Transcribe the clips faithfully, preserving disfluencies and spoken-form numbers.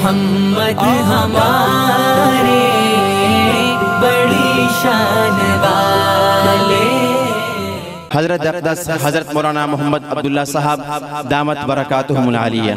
محمد ہمارے بڑی شان والے۔ حضرت اقدس حضرت مولانا محمد عبداللہ صاحب دامت برکاتہم العالیہ۔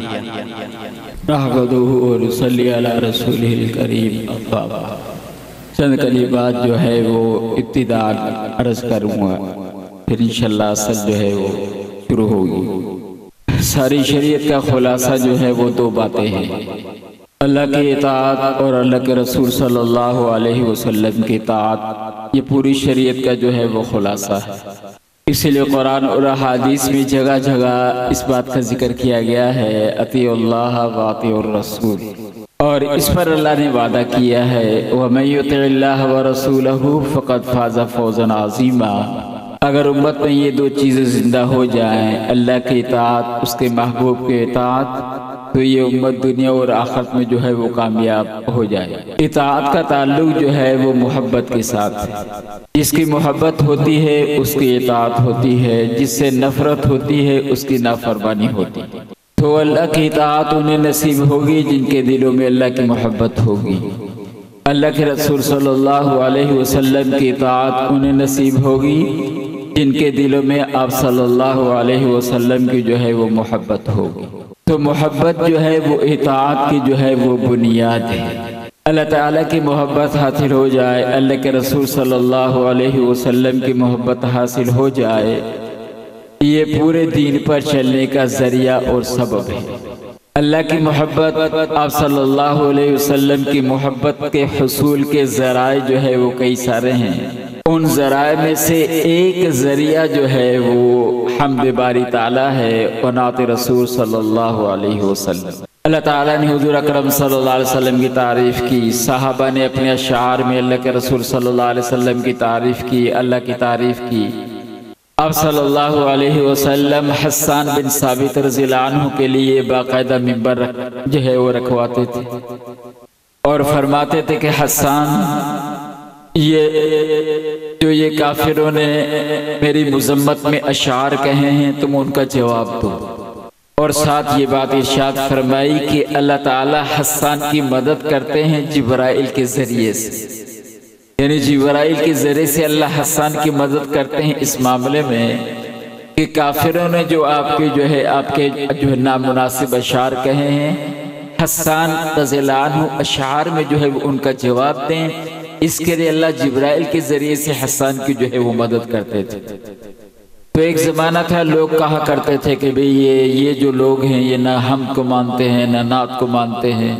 نحمدہ و نصلی علی رسولہ الکریم، اما بعد۔ چند کلمات جو ہے وہ ابتداء عرض کروں گا، پھر انشاءاللہ اصل جو ہے وہ شروع ہوگی۔ ساری شریعت کا خلاصہ جو ہے وہ دو باتیں ہیں، اللہ کی اطاعت اور اللہ کے رسول صلی اللہ علیہ وسلم کی اطاعت۔ یہ پوری شریعت کا جو ہے وہ خلاصہ ہے۔ اسی لیے قرآن اور احادیث میں جگہ جگہ اس بات کا ذکر کیا گیا ہے، اطیعوا اللہ و اطیعوا الرسول، اور اس پر اللہ نے وعدہ کیا ہے وَمَن یُطِعِ اللَّهَ وَرَسُولَهُ فَقَدْ فَازَ فَوْزًا عَظِیمًا۔ اگر امت میں یہ دو چیزیں زندہ ہو جائیں، اللہ کی اطاعت، اس کے محبوب کی اطاعت، تو یہ امت دنیا اور آخرت میں جو ہے وہ کامیاب ہو جائے۔ اطاعت کا تعلق جو ہے وہ محبت کے ساتھ ہے۔ جس کی محبت ہوتی ہے اس کی اطاعت ہوتی ہے، جس سے نفرت ہوتی ہے اس کی نافرمانی ہوتی ہے۔ تو اللہ کی اطاعت انہیں نصیب ہوگی جن کے دلوں میں اللہ کی محبت ہوگی۔ اللہ کے رسول صلی اللہ علیہ وسلم کی اطاعت انہیں نصیب ہوگی جن کے دلوں میں آپ صلی اللہ علیہ وسلم کی جو ہے وہ محبت ہوگی۔ تو محبت جو ہے وہ اطاعت کی جو ہے وہ بنیاد ہے۔ اللہ تعالیٰ کی محبت حاصل ہو جائے، اللہ کے رسول صلی اللہ علیہ وسلم کی محبت حاصل ہو جائے، یہ پورے دین پر چلنے کا ذریعہ اور سبب ہے۔ اللہ کی محبت، آپ صلی اللہ علیہ وسلم کی محبت کے حصول کے ذرائع جو ہے وہ کئی سارے ہیں۔ ان ذرائع میں سے ایک ذریعہ جو ہے وہ حمد باری تعالیٰ ہے اور نعت رسول صلی اللہ علیہ وسلم۔ اللہ تعالیٰ نے حضور اکرم صلی اللہ علیہ وسلم کی تعریف کی، صحابہ نے اپنے اشعار میں اللہ کے رسول صلی اللہ علیہ وسلم کی تعریف کی، اللہ کی تعریف کی۔ آپ صلی اللہ علیہ وسلم حسان بن ثابت رضی اللہ عنہ کے لیے باقاعدہ منبر جو ہے وہ رکھواتے تھے اور فرماتے تھے کہ حسان، یہ جو یہ کافروں نے میری مذمت میں اشعار کہے ہیں تم ان کا جواب دو، اور ساتھ یہ بات ارشاد فرمائی کہ اللہ تعالی حسان کی مدد کرتے ہیں جبرائیل کے ذریعے سے، یعنی جبرائیل کے ذریعے سے اللہ حسان کی مدد کرتے ہیں اس معاملے میں کہ کافروں نے جو آپ کے جو ہے آپ کے جو ہے نامناسب اشعار کہے ہیں، حسان رضی اللہ عنہ اشعار میں جو ہے ان کا جواب دیں۔ اس کے لیے اللہ جبرائیل کے ذریعے سے حسان کی جو ہے وہ مدد کرتے تھے۔ تو ایک زمانہ تھا لوگ کہا کرتے تھے کہ بھئی یہ یہ جو لوگ ہیں یہ نہ ہم کو مانتے ہیں نہ نعت کو مانتے ہیں۔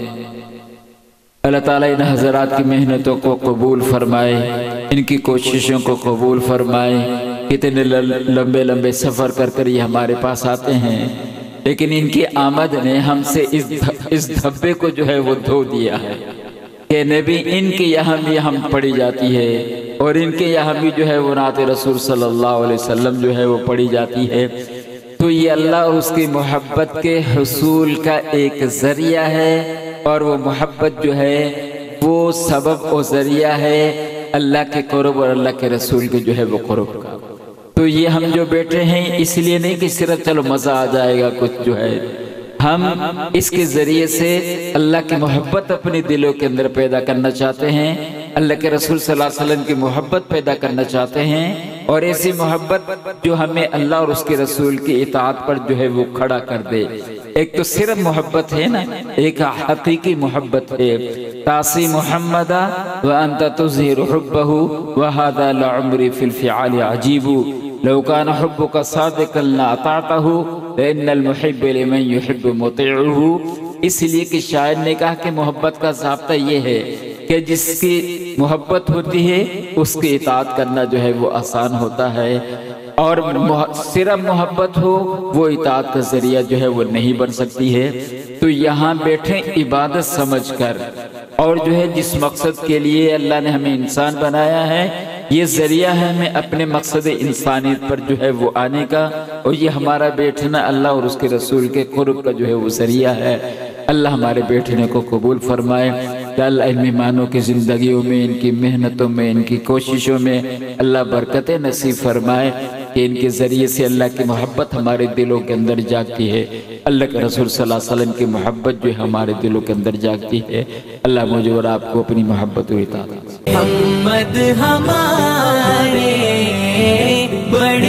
اللہ تعالیٰ ان حضرات کی محنتوں کو قبول فرمائے، ان کی کوششوں کو قبول فرمائے۔ کتنے لمبے لمبے سفر کر کر یہ ہمارے پاس آتے ہیں، لیکن ان کی آمد نے ہم سے اس دھبے کو جو ہے وہ دھو دیا ہے کہ نبی ان کے یہاں بھی ہم پڑھی جاتی ہے اور ان کے یہاں بھی جو ہے وہ نعت رسول صلی اللہ علیہ وسلم جو ہے وہ پڑھی جاتی ہے۔ تو یہ اللہ اور اس کی محبت کے حصول کا ایک ذریعہ ہے، اور وہ محبت جو ہے وہ سبب اور ذریعہ ہے اللہ کے قرب اور اللہ کے رسول کے جو ہے وہ قرب کا۔ تو یہ ہم جو بیٹھے ہیں اس لیے نہیں کہ صرف چلو مزہ آ جائے گا کچھ، جو ہے ہم اس کے ذریعے سے اللہ کی محبت اپنے دلوں کے اندر پیدا کرنا چاہتے ہیں، اللہ کے رسول صلی اللہ علیہ وسلم کی محبت پیدا کرنا چاہتے ہیں، اور ایسی محبت جو ہمیں اللہ اور اس کے رسول کی اطاعت پر جو ہے وہ کھڑا کر دے۔ ایک تو صرف محبت ہے نا، ایک حقیقی محبت ہے، تعصی محمد وانت تظہر حبہ وہذا لعمری فی الفعال عجیب لو کان حبک صادقا لاطعتہ لان المحب لمن يحب مطیعہ۔ اس لیے کہ شاعر نے کہا کہ محبت کا ضابطہ یہ ہے کہ جس کی محبت ہوتی ہے اس کی اطاعت کرنا جو ہے وہ آسان ہوتا ہے، اور صرف محبت ہو وہ اطاعت کا ذریعہ جو ہے وہ نہیں بن سکتی ہے۔ تو یہاں بیٹھے عبادت سمجھ کر، اور جو ہے جس مقصد کے لیے اللہ نے ہمیں انسان بنایا ہے یہ ذریعہ ہے ہمیں اپنے مقصد انسانیت پر جو ہے وہ آنے کا، اور یہ ہمارا بیٹھنا اللہ اور اس کے رسول کے قرب کا جو ہے وہ ذریعہ ہے۔ اللہ ہمارے بیٹھنے کو قبول فرمائے، کہ اللہ ان مہمانوں کی زندگیوں میں، ان کی محنتوں میں، ان کی کوششوں میں اللہ برکتیں نصیب فرمائے۔ کہ ان کے ذریعے سے اللہ کی محبت ہمارے دلوں کے اندر جاگتی ہے، اللہ کے رسول صلی اللہ علیہ وسلم کی محبت جو ہمارے دلوں کے اندر جاگتی ہے۔ اللہ مجھے اور آپ کو اپنی محبت و اطاعت محمد ہمارے بڑے